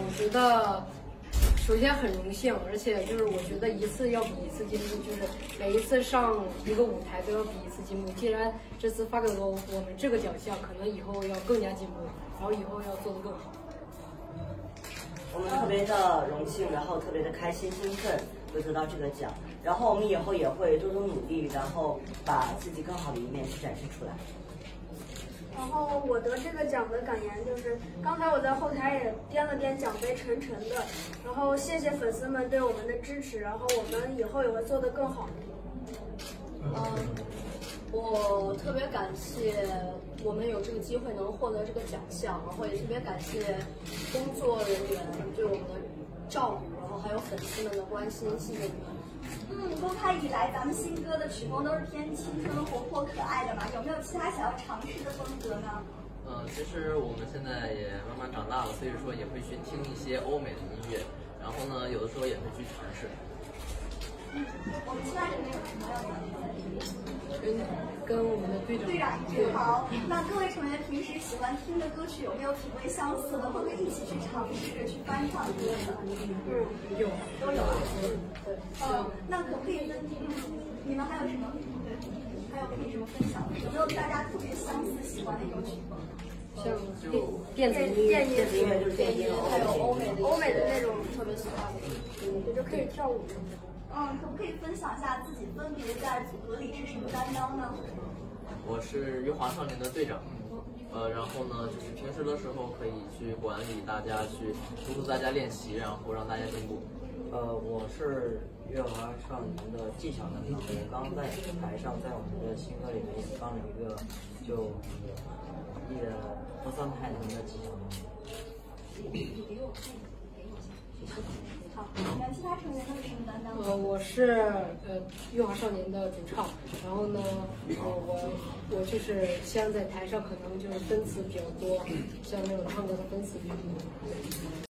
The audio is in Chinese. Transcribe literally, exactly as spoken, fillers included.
觉得首先很荣幸，而且就是我觉得一次要比一次进步，就是每一次上一个舞台都要比一次进步。既然这次发给了我们这个奖项，可能以后要更加进步，然后以后要做得更好。 我们特别的荣幸，然后特别的开心兴奋，会得到这个奖。然后我们以后也会多多努力，然后把自己更好的一面去展示出来。 然后我得这个奖的感言就是，刚才我在后台也掂了掂奖杯，沉沉的。然后谢谢粉丝们对我们的支持，然后我们以后也会做得更好。 嗯，我特别感谢我们有这个机会能获得这个奖项，然后也特别感谢工作人员对我们的照顾，然后还有粉丝们的关心，谢谢你们。 嗯，公开以来，咱们新歌的曲风都是偏青春、活泼、可爱的嘛，有没有其他想要尝试的风格呢？ 嗯，其实我们现在也慢慢长大了，所以说也会去听一些欧美的音乐，然后呢，有的时候也会去尝试。 嗯，我们其他成员有什么要讲的？ 跟跟我们的队长队长一致好。那各位成员平时喜欢听的歌曲有没有品味相似的，或者一起去尝试着去翻唱歌的？ 嗯，有都有啊。对，嗯，那可不可以分？你们还有什么？对，还有可以什么分享的？有没有大家特别相似喜欢的一种曲风？ 像电电子音乐， 电子音乐就是电音， 还有欧美的欧美的那种特别喜欢的， 也就可以跳舞什么的。 嗯，可不可以分享一下自己分别在组合里是什么担当呢？ 我是余华少年的队长，呃，然后呢，就是平时的时候可以去管理大家，去督促大家练习，然后让大家进步。 呃，我是月华少年的技巧担当，我刚在台上，在我们的新歌里面也放了一个就也不算太难的技巧。 好，你们其他成员都有什么担当？ 呃，我是呃月华少年的主唱，然后呢，呃我我就是像在台上可能就是分词比较多，像那种唱歌的分词比较多。